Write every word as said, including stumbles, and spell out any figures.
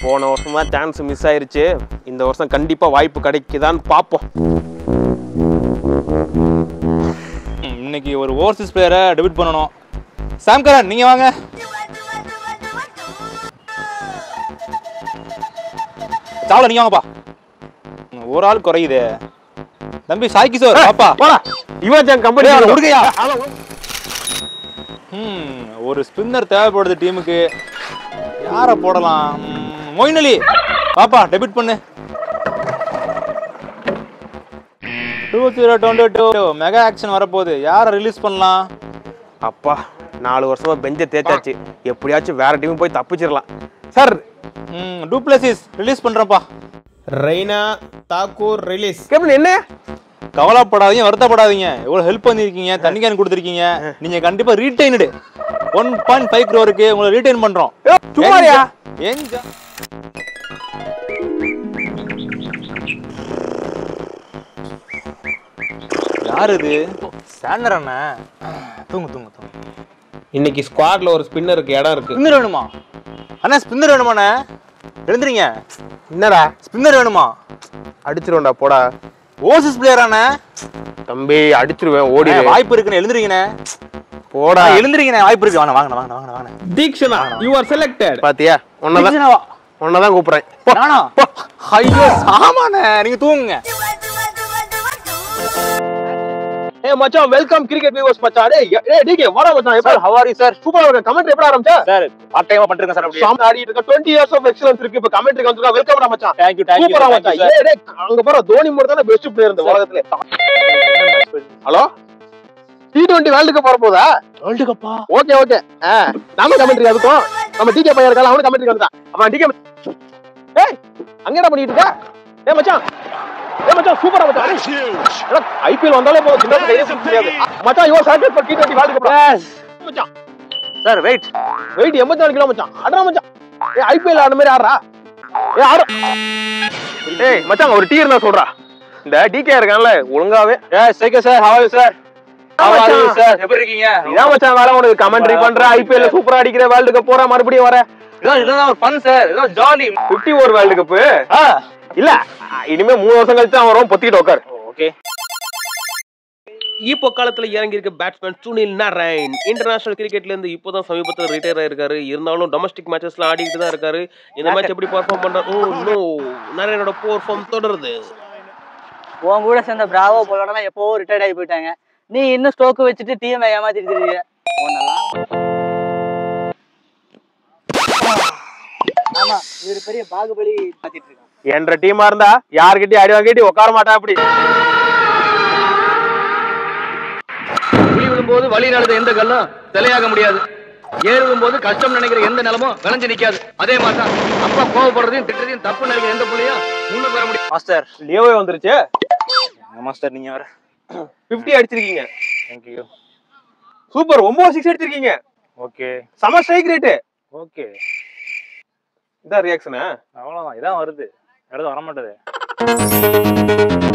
போன வருஷம் தான் சான்ஸ் மிஸ் ஆயிருச்சு. இந்த வருஷம் கண்டிப்பா வாய்ப்பு கிடைக்குதான்னு பாப்போம். இன்னைக்கு ஒரு ஓவர்சீஸ் பிளேயரை டெபியூட் பண்ணணும். சாம் கரன் நீங்க வாங்க. சாவல நீங்க வாங்கப்பா. ஒரு ஆள் குறையுதே. தம்பி சாய் கிஷோர் பாப்பா போடா. இவன் ஜான் கம்பெனி உடுகையா. ம் ஒரு ஸ்பின்னர் தேவைப்படுது டீமுக்கு. யாரை போடலாம்? மொயின் அலி பாப்பா டெபியூட் பண்ணு. Two zero twenty two mega auction வரப்போகுது. யாரை ரிலீஸ் பண்ணலாம்? அப்பா நாலு வருஷமா பெஞ்சை தேய்ச்சாச்சு. எப்படியாச்சும் வேற டீம் போய் தப்பிச்சிடலாம். சார் ம் டூப்ளசிஸ் ரிலீஸ் பண்றேன்ப்பா. ரெய்னா தாக்கூர் ரிலீஸ். கேப்டன் என்ன? கவலைப்படாதீங்க, வருத்தப்படாதீங்க. எவ்வளவு ஹெல்ப் பண்ணிருக்கீங்க, தண்ணி கேன் கொடுத்துருக்கீங்க. நீங்க கண்டிப்பா ரீடைன்டு ஒன் பாயிண்ட் ஃபைவ் க்ரோருக்கு உங்களை ரீடைன் பண்றோம். சும்மாரியா? ஏங்க யாரு இது? சாண்டர் அண்ணா. தூங்கு தூங்கு தூங்கு. இன்னைக்கு ஸ்குவாட்ல ஒரு ஸ்பின்னருக்கு இடம் இருக்கு. ஸ்பின்னர் வேணுமா அண்ணா? ஸ்பின்னர் வேணுமாண்ணே? எழுந்துறீங்க. என்னடா ஸ்பின்னர் வேணுமா? அடிச்சிருவேன்டா போடா. ஓவர்சீஸ் பிளேயர் அண்ணா. தம்பி அடிச்சிருவேன், ஓடி. வாய்ப்பு இருக்குன்னு எழுந்துறீங்கண்ணே. போடா எழுந்துறீங்கண்ணே, வாய்ப்பு இருக்கு. வாங்க வாங்க வாங்க வாங்க வாங்க. Theekshana you are selected. பாத்தியா? உன்னதான் உன்னதான் கூப்பிடுறேன். நானா? ஐயோ சாமானே, நீங்க தூங்குங்க. ஏய் மச்சான், வெல்கம் கிரிக்கெட் வியூவர்ஸ் மச்சான். டேய் டேய் டிகே வாடா மச்சான். Sir how are you sir? சூப்பரா இருக்கு. கமெண்ட்ரி எப்பட ஆரம்பிச்சா? சார் பார்ட் டைமா பண்றீங்க சார். அப்படியே சாம் ஆடிட்டு இருக்க டுவெண்ட்டி இயர்ஸ் ஆஃப் எக்ஸலன்ஸ் இருக்கு. இப்ப கமெண்ட்ரி வந்துருக்கா. வெல்கம் டா மச்சான். थैंक यू थैंक यू சூப்பரா மச்சான். ஏய் டேய் அங்க பாரு, தோனி மட்டும் தான் பெஸ்ட் பிளேயர் இந்த உலகத்திலே. Hello, T twenty world cup வரப்போதா? வேர்ல்ட் கப்பா? Okay okay. ஆ நாம கமெண்ட்ரி அதுக்கும் நம்ம டிகே பையன் இருக்கால, அவனும் கமெண்ட்ரி வந்துட்டான். அவன் டிகே. ஏய் அங்க என்ன பண்ணிட்டு இருக்க? ஏய் மச்சான், ஏய் மச்சான் சூப்பரா மச்சான். ஐபிஎல் வந்தாலே போதும், சின்ன கையில முடியாது மச்சான். Your selected for T twenty world cup மச்சான். சார் வெயிட் வெயிட் எண்பத்தி நாலு கிலோ மச்சான். அடடா மச்சான், ஏய் ஐபிஎல் ஆடுற மாதிரி ஆடுறா. ஏய் ஆடு. ஏய் மச்சான் ஒரு டீ இருந்தா சொல்றா. இந்த டிகே இருக்கான்ல ஒழுங்காவே. ஏய் சேகே sir, how are you sir? How are you sir? எப்படி இருக்கீங்க? இதான் மச்சான் வேலை. உனக்கு கமெண்ட்ரி பண்ற, ஐபிஎல் சூப்பரா அடிக்கிற, வேர்ல்ட் கப் போற, மறுபடியும் வர. இதான் இதெல்லாம் ஒரு ஃபன் சார். இதெல்லாம் jolly. Fifty over world cup இல்ல, இனிமே மூணு வருஷம் கழிச்சு அவன் வரும். பொத்திட்டு உட்கார். ஓகே. இப்போ காலத்துல இறங்கி இருக்க பேட்ஸ்மேன் சுனில் நாராயண் இன்டர்நேஷனல் கிரிக்கெட்ல இருந்து இப்போதான் சமீபத்தில் ரிட்டையர் ஆயிருக்காரு. இருந்தாலும் டொமஸ்டிக் மேட்சஸ்ல ஆடிக்கிட்டு தான் இருக்காரு. இந்த மேட்ச் எப்படி பெர்ஃபார்ம் பண்றாரு? ஓ நோ, நாராயணோட போர் ஃபார்ம் தொடருது. உன் கூட சேர்ந்த பிராவோ போலோடலாம் எப்போ ரிட்டையர்ட் ஆகி போயிட்டாங்க. நீ இன்னும் ஸ்டோக்கு வச்சுட்டு டீமை ஏமாத்திட்டு இருக்கீங்க. ஆமா, இவரு பெரிய பாகுபலி மாத்திட்டு இருக்கான். என்ற டீமா இருந்தா யாருக்கிட்டயும் அடி வாங்கிட்டு உட்கார மாட்டா. அப்படி புலி விழும்போது வழி நடந்த எந்த கல்லும் சிலையாக முடியாது. ஏறும் போது கஷ்டம் நினைக்கிற எந்த நிலமும் விளைஞ்சு நிக்காது. அதே மாதிரிதான் அப்பா கோவப்படுறதையும் திட்டத்தையும் தப்பு நினைக்கிற எந்த புள்ளியும் முன்னுக்கு வர முடியும். மாஸ்டர் லியோவே வந்துருச்சு. மாஸ்டர் நீங்க வர பிப்டி அடிச்சிருக்கீங்க. Thank you. சூப்பர். ஒன்பது சிக்ஸ் அடிச்சிருக்கீங்க. ஓகே. சம ஸ்ட்ரைக் ரேட். ஓகே. இதான் ரியாக்ஷனா? அவ்வளவுதான். இதான் வருது. அடுத்து வர மாட்டேது.